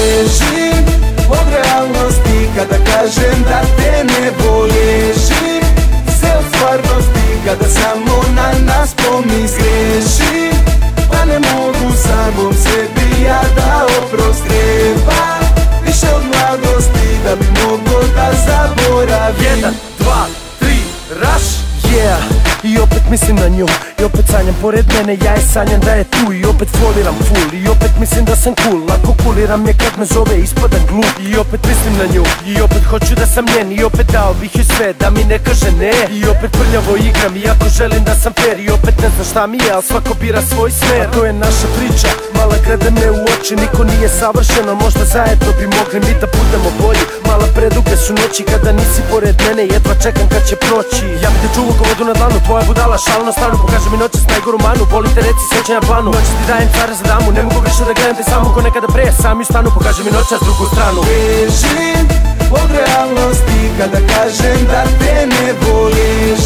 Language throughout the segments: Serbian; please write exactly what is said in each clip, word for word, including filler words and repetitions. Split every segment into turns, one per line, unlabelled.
Bežim od realnosti kada kažem da te ne volim. Se od stvarnosti kada samo na nas pomislim. Grešim, pa ne mogu samom sebi ja da oprost. Treba više od mladosti da bi mogo da zaboravim.
Jedan, dva, tri, rush!
Yeah, i opet mislim na nju, i opet sanjam pored mene, ja je sanjam da je tu. I opet foliram full, i opet mislim da sam cool. Ako kuliram je kad me zove ispadam glup. I opet mislim na nju, i opet hoću da sam njen. I opet dao bih joj sve da mi ne kaže ne. I opet prljavo igram, iako želim da sam fair. I opet ne znam šta mi je, al svako bira svoj smer. A to je naša priča, mala gleda me u oči. Niko nije savršeno, možda zajedno bi mogli mi da budemo bolji. Mala preduge su noći kada nisi pored mene, jedva čekam kad će proći. Ja bi te čuvao ko vodu na dlanu, tvoja budala šal na stranu. Pokaže mi noćas najgoru manu, volim te reci sećanja planu. Noći ti dajem cara za damu, ne mogu više da gledam te samo ko nekada pre. Sami u stanu, pokaže mi noćas drugu stranu.
Bežim od realnosti kada kažem da te ne volim.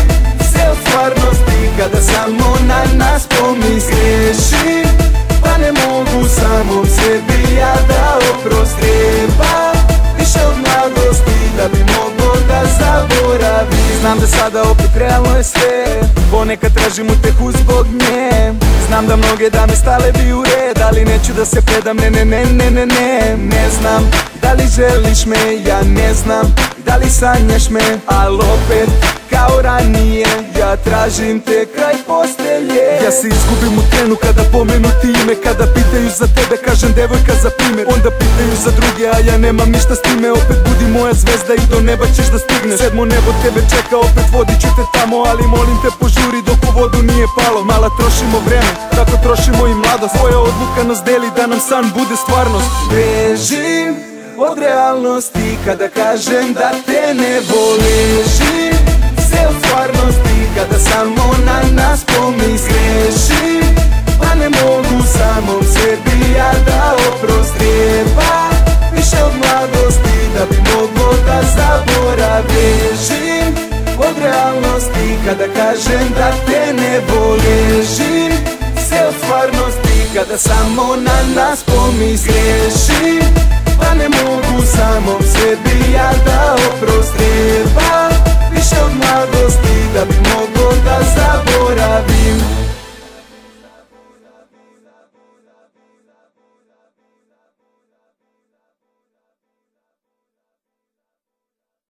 Se od stvarnosti kada samo na nas pomislim. Grešim, pa ne mogu samom sebi ja da oprost. Treba više od mladosti da bi mogo da zaboravim. Znam da sada opet realno je sve, ponekad tražim utehu zbog nje. Znam da mnoge dame stale bi u red, ali neću da se predam, ne ne ne ne ne ne. Ne znam da li želiš me, ja ne znam da li sanjaš me, al opet kao ranije ja tražim te kraj postelje. Ja se izgubim u trenu kada pomenu ti ime, kada pitaju za tebe kažem devojka za primjer. Onda pitaju za druge, a ja nemam ništa s time. Opet budi moja zvezda i do neba ćeš da stigneš. Sedmo nebo tebe čeka, opet vodit ću te tamo, ali molim te požuri dok u vodu nije palo. Mala trošimo vreme, tako trošimo i mladost. Svoja odluka nas deli da nam san bude stvarnost. Bežim od realnosti kada kažem da te ne volim. Se od stvarnosti kada samo na nas pomislim. Pa ne mogu samom sebi ja da oprost. Treba više od mladosti da bi mogo da zaboravim. Od realnosti kada kažem da te ne volim. Se od stvarnosti kada samo na nas pomislim. Pa ne mogu samom sebi ja da oprost.